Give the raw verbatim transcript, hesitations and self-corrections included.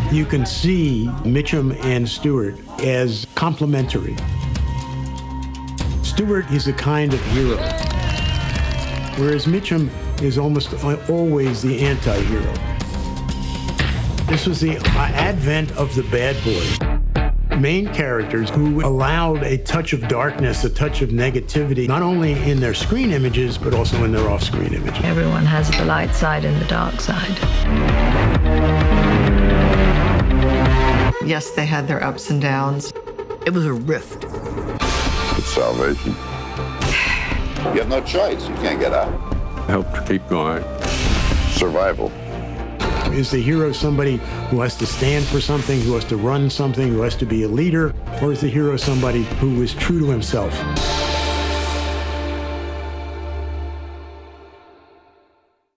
You can see Mitchum and Stewart as complementary. Stewart is a kind of hero, whereas Mitchum is almost always the anti-hero. This was the advent of the bad boy. Main characters who allowed a touch of darkness, a touch of negativity, not only in their screen images, but also in their off-screen images. Everyone has the light side and the dark side. Yes, they had their ups and downs. It was a rift. It's salvation. You have no choice. You can't get out. Help to keep going. Survival. Is the hero somebody who has to stand for something, who has to run something, who has to be a leader? Or is the hero somebody who is true to himself?